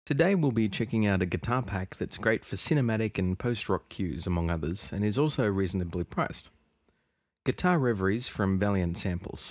Today we'll be checking out a guitar pack that's great for cinematic and post-rock cues among others and is also reasonably priced. Guitar Reveries from Valiant Samples.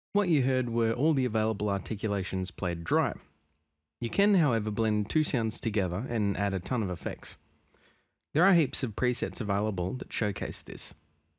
What you heard were all the available articulations played dry. You can, however, blend two sounds together and add a ton of effects. There are heaps of presets available that showcase this.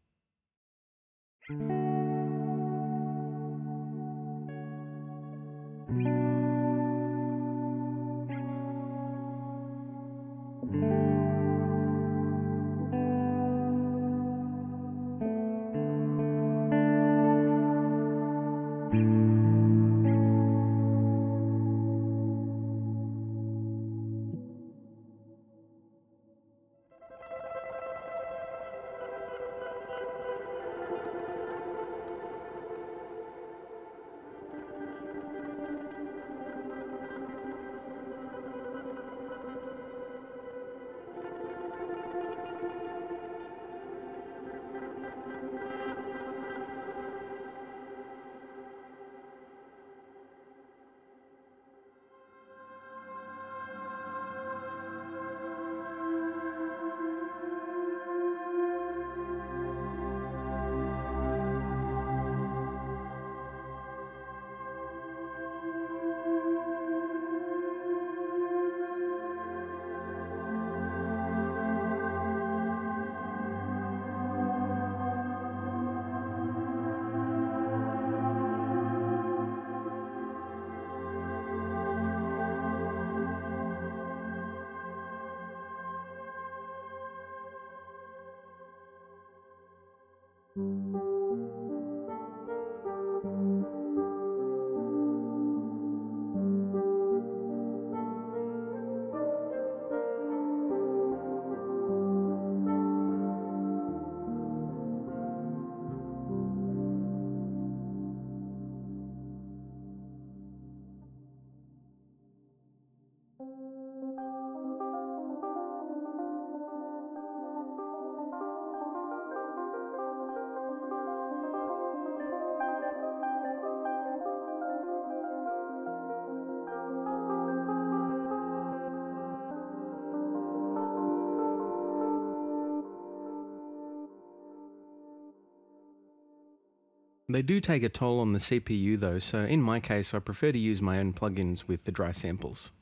They do take a toll on the CPU though, so in my case I prefer to use my own plugins with the dry samples.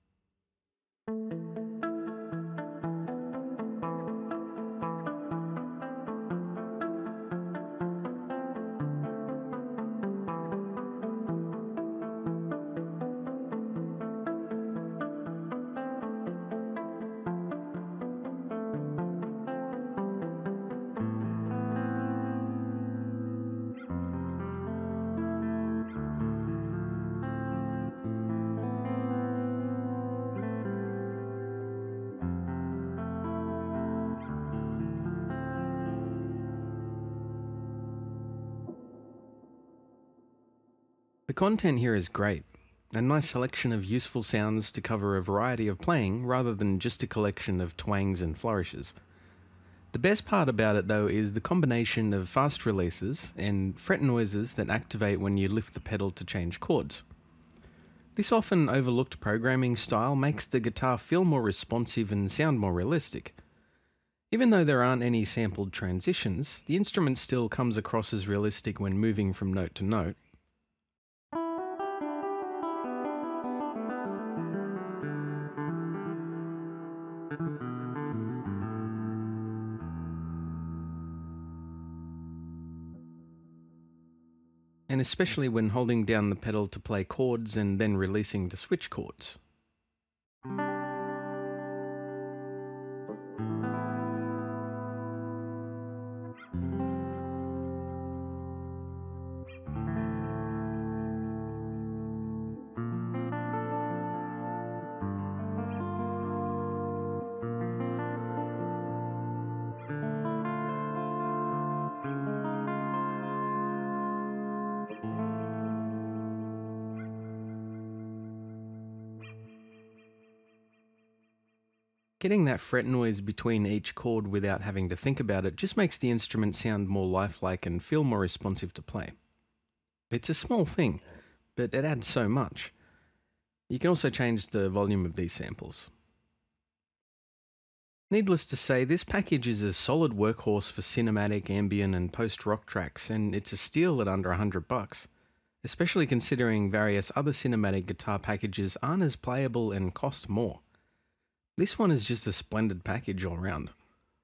The content here is great. A nice selection of useful sounds to cover a variety of playing rather than just a collection of twangs and flourishes. The best part about it though is the combination of fast releases and fret noises that activate when you lift the pedal to change chords. This often overlooked programming style makes the guitar feel more responsive and sound more realistic. Even though there aren't any sampled transitions, the instrument still comes across as realistic when moving from note to note. And especially when holding down the pedal to play chords and then releasing to switch chords. Getting that fret noise between each chord without having to think about it just makes the instrument sound more lifelike and feel more responsive to play. It's a small thing, but it adds so much. You can also change the volume of these samples. Needless to say, this package is a solid workhorse for cinematic, ambient and post-rock tracks, and it's a steal at under $100. especially considering various other cinematic guitar packages aren't as playable and cost more. This one is just a splendid package all round.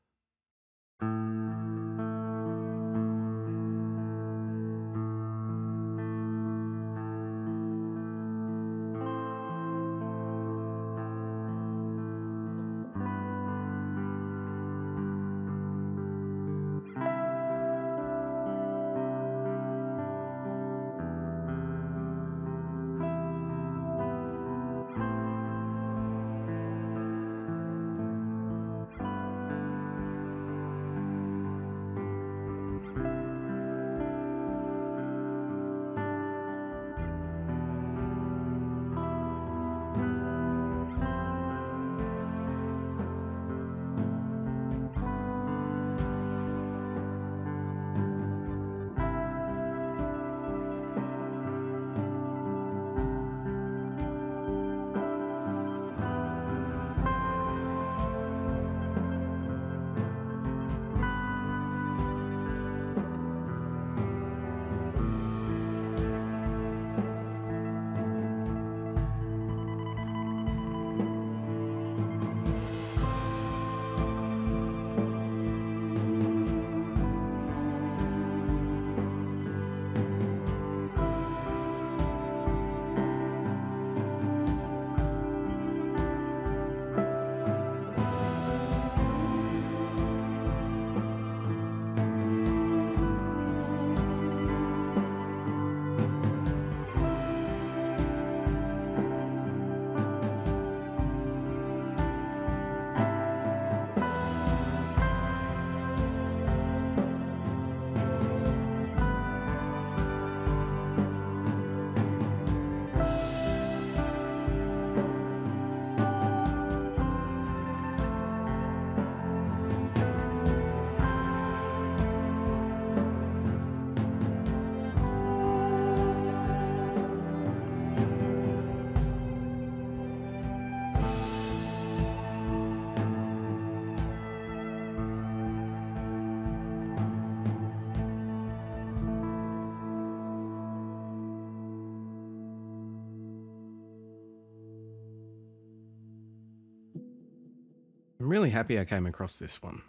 I'm really happy I came across this one.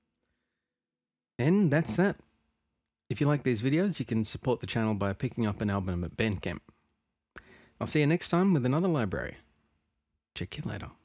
And that's that. If you like these videos, you can support the channel by picking up an album at Bandcamp. I'll see you next time with another library. Check you later.